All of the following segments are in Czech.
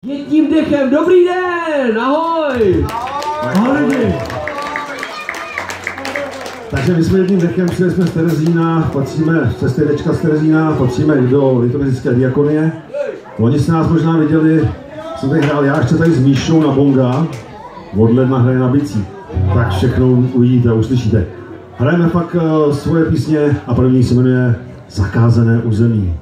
Jedním dechem, dobrý den, ahoj! Ahoj lidi! Takže my jsme jedním dechem, přijeli jsme z Terezína, patříme, z Terečka z Terezína, patříme do Litoměřické diakonie. Oni se nás možná viděli, jsem tady hrál já ještě tady s Míšou na bonga, od ledna hraje na bicí. Tak všechno uvidíte a uslyšíte. Hrajeme pak svoje písně a první se jmenuje Zakázané území.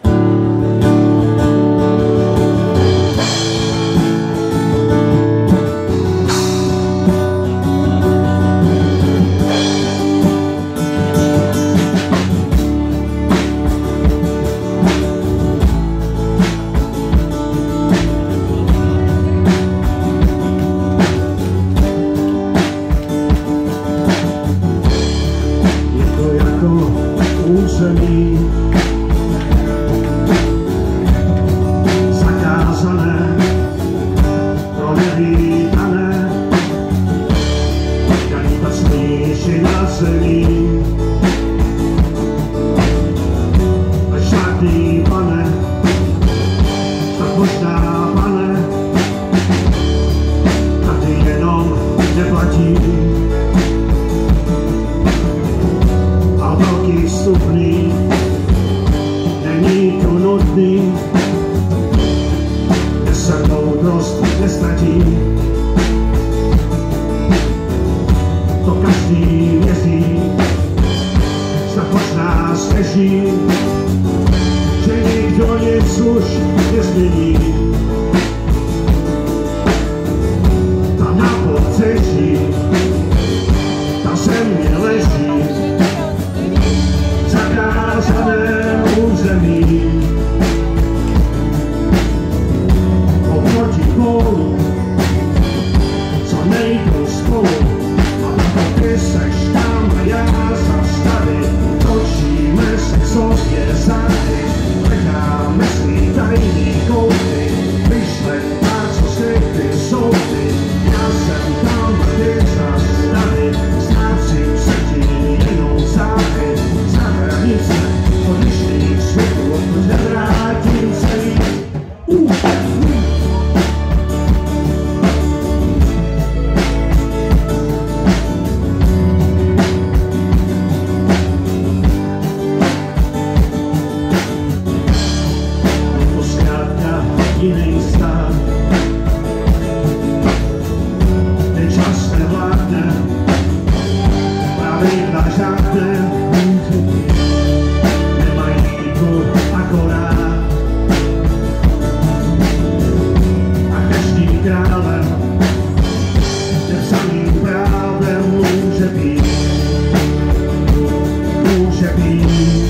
Území zakázané, pro nevítané, jak smíši na zemi. A žádný pane, tak možná pane, tady jenom neplatí. A velký stupný není to nutný, kde se moudrost nestratí. To každý věří, snad možná stěží, že nikdo nic už nezmění. Tam na pobřeží ta země leží, zakázané území. Oproti polu, co nejdou spolu, a tato ty seš tam a já zas tady. Točíme se k sobě zády, necháme svý tajný kouty, myšlet tak, co světy jsou ty. Já jsem tam a ty zas tady, ztrácím se ti jenom zády. Hranice odlišných světů, odkud nevrátím se víc. To zkrátka jiný stát, kde čas nevládne, pravidla žádné. A každý králem nepsaným právem může být, může být,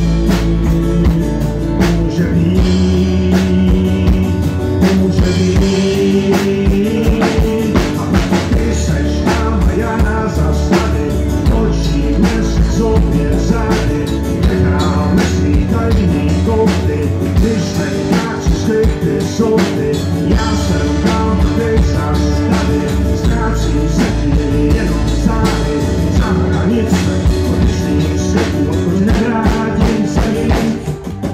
může být, může být. A ty seš tam a já zas tady, točíme se k sobě zády, necháme svý tajný kouty, když necháš skryty jsou ty. Já jsem tam a ty zas tady, ztrácím se ti jenom zády. Za hranice odlišných světů, odkud nevrátím se víc.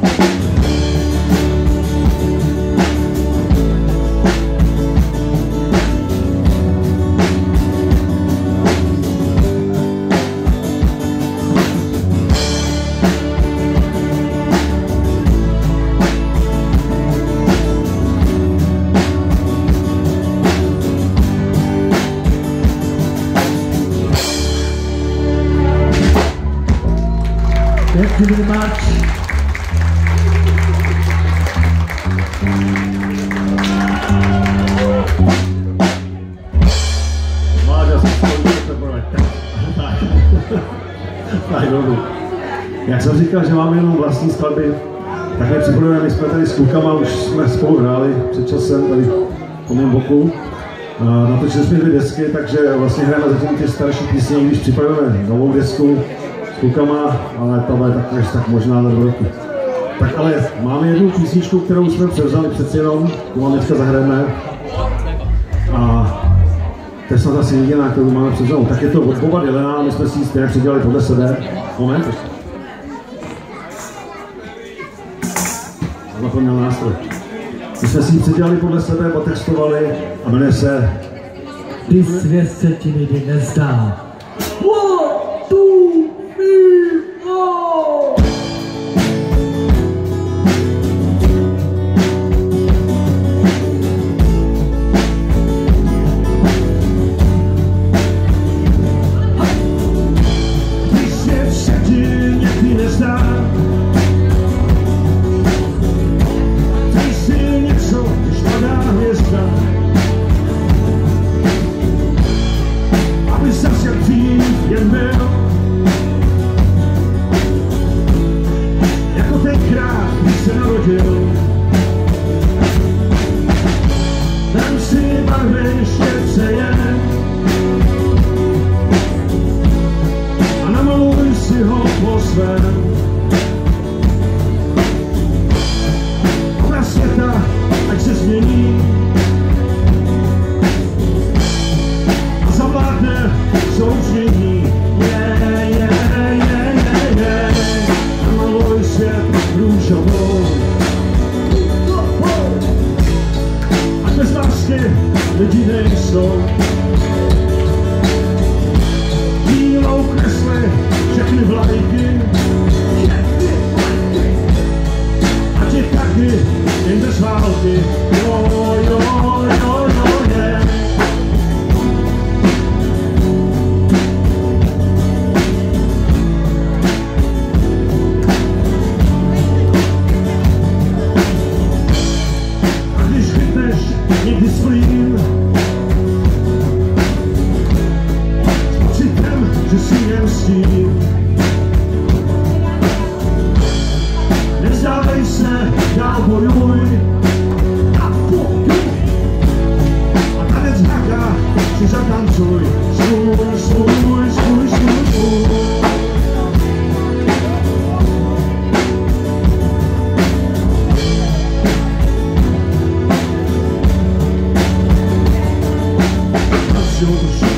Thank you very much. Jak jsem říkal, že máme jenom vlastní skladby, tak mě připomínáme, my jsme tady s klukama, už jsme spolu hráli před časem tady po mém boku. Natočili jsme 2 desky, takže vlastně hrajeme zatím ty starší písně, když připravujeme novou desku s klukama, ale to bude tak možná za 2 roky. Tak ale máme jednu písničku, kterou jsme převzali přeci jenom, tu vám dneska zahrajeme. A to je snad asi jediná, kterou máme převzat. Tak je to od Boba Dylana, my jsme si ji stejně přidělali podle sebe. Moment. Zapomněl nástroj. My jsme si ji předělali podle sebe, otextovali a jmenuje se Ty svět se ti nikdy nezdá. 1, 2, 3, 4. Tam si barvy štětce jen a namaluj si ho po svém. Obraz světa, ať se změní a zavládne soužení. Namaluj svět růžovou. Bez lásky lidi nejsou. Bílou kresly všechny vlajky a těch taky jen bez války. Jo, jo, jo, jo, je. Někdy splím s pocitem, že si jen s tím. Nevzdávej se, dál bojuj a bojuj. A tanec haka si zatancuj. Svůj, svůj, svůj, svůj, svůj. Show